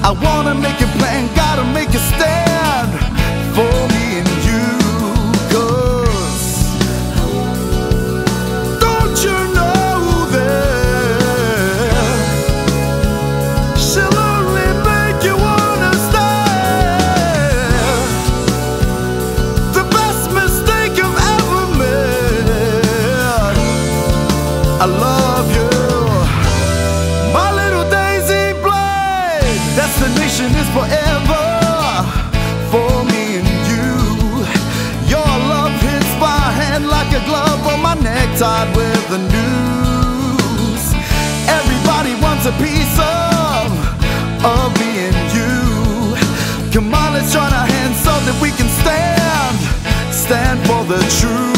I wanna make a plan, gotta make a stand for me and you. 'Cause don't you know that she'll only make you wanna stay. The best mistake I've ever made. I love you, my little daisy blade. Destination is forever for me and you. Your love hits my hand like a glove on my neck, tied with the noose. Everybody wants a piece of me and you. Come on, let's join our hands so that we can stand for the truth.